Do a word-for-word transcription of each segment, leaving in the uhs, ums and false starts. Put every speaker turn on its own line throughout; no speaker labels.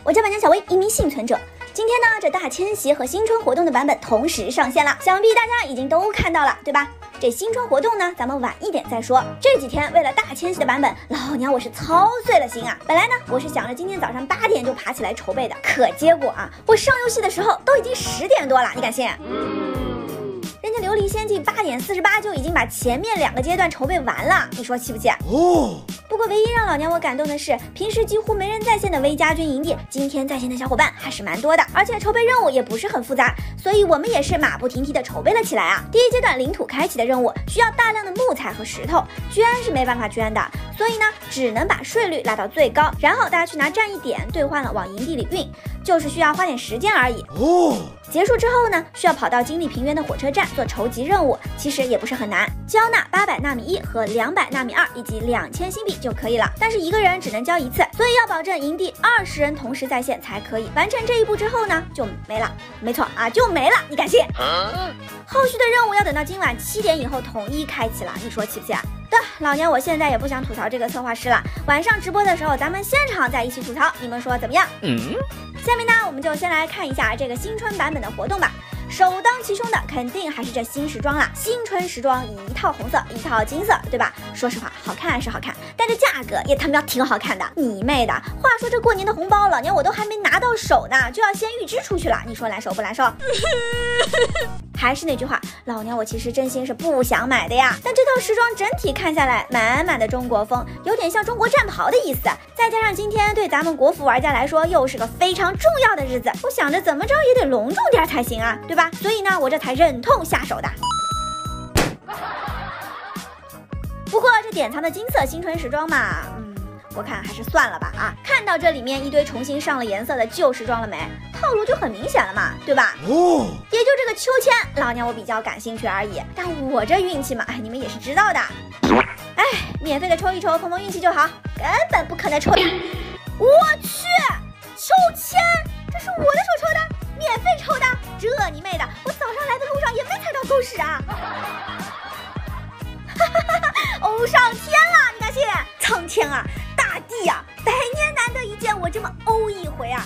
我叫板娘小薇，一名幸存者。今天呢，这大迁徙和新春活动的版本同时上线了，想必大家已经都看到了，对吧？这新春活动呢，咱们晚一点再说。这几天为了大迁徙的版本，老娘我是操碎了心啊！本来呢，我是想着今天早上八点就爬起来筹备的，可结果啊，我上游戏的时候都已经十点多了，你敢信？人家琉璃仙境八点四十八就已经把前面两个阶段筹备完了，你说气不气？哦。不过唯一让老娘我感动的是，平时几乎没人在线的微家军营地，今天在线的小伙伴还是蛮多的，而且筹备任务也不是很复杂，所以我们也是马不停蹄的筹备了起来啊。第一阶段领土开启的任务需要大量的木材和石头，捐是没办法捐的，所以呢，只能把税率拉到最高，然后大家去拿战役点兑换了往营地里运，就是需要花点时间而已。哦。结束之后呢，需要跑到金利平原的火车站做筹集任务，其实也不是很难，交纳八百纳米一和两百纳米二以及两千新币就可以了。但是一个人只能交一次，所以要保证营地二十人同时在线才可以。完成这一步之后呢，就没了。没错啊，就没了，你敢信？后续的任务要等到今晚七点以后统一开启了，你说气不气啊？对，老娘我现在也不想吐槽这个策划师了，晚上直播的时候咱们现场再一起吐槽，你们说怎么样？嗯。下面呢，我们就先来看一下这个新春版本的活动吧。首当其冲的肯定还是这新时装啦，新春时装一套红色一套金色，对吧？说实话，好看是好看，但这价格也他妈挺好看的，你妹的！话说这过年的红包，老娘我都还没拿到手呢，就要先预支出去了，你说难受不难受？还是那句话，老娘我其实真心是不想买的呀，但这套时装整体看下来，满满的中国风，有点像中国战袍的意思，再加上今天对咱们国服玩家来说又是个非常重要的日子，我想着怎么着也得隆重点才行啊，对吧？所以呢，我这才忍痛下手的。不过这典藏的金色新春时装嘛，嗯，我看还是算了吧啊！看到这里面一堆重新上了颜色的旧时装了没？套路就很明显了嘛，对吧？哦，也就这个秋千，老娘我比较感兴趣而已。但我这运气嘛，你们也是知道的。哎，免费的抽一抽，碰碰运气就好，根本不可能抽。我去，秋千，这是我的手抽的，免费抽的，这你妹的！我早上来的路上也没踩到狗屎啊！哈哈哈哈！欧上天了，你敢信？苍天啊，大地啊，百年难得一见，我这么欧一回啊！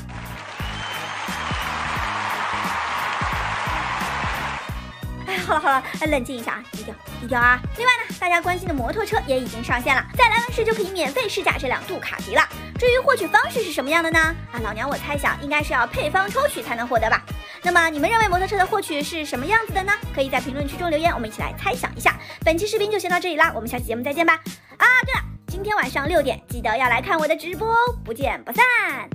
哎，好了好了，冷静一下啊，低调低调啊！另外呢，大家关心的摩托车也已经上线了，在来文市就可以免费试驾这辆杜卡迪了。至于获取方式是什么样的呢？啊，老娘我猜想应该是要配方抽取才能获得吧。那么你们认为摩托车的获取是什么样子的呢？可以在评论区中留言，我们一起来猜想一下。本期视频就先到这里啦，我们下期节目再见吧。啊，对了，今天晚上六点记得要来看我的直播哦，不见不散。